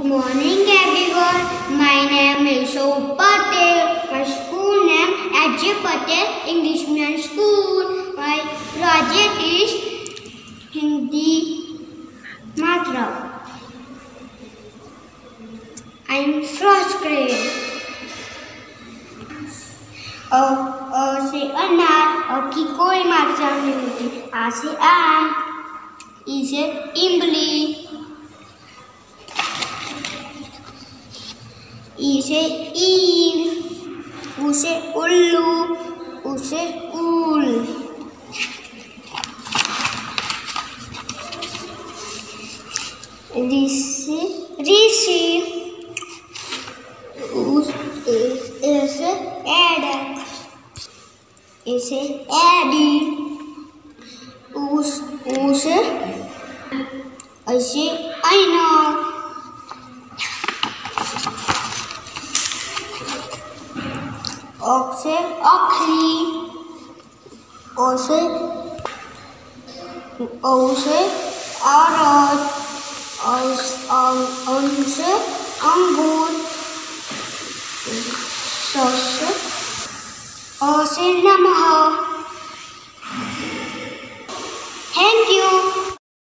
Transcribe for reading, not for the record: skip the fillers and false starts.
morning everyone. My name is Soap Patel. My school name H.J. Patel English Medium School. My project is Hindi Matra. I am first grade. अ से अनार, अ की कोई मात्रा नहीं होती. आ से आम, ई से इमली, ई से ईव, उ से उल्लू, उ से ऊल. ऋ से ऋषि, ए से ऐडक, ए से एडी, उ से ऐसे ऐनक, औ से औखली, औ से औरत, अं से अंगूर, स से अ से नमः. Thank you.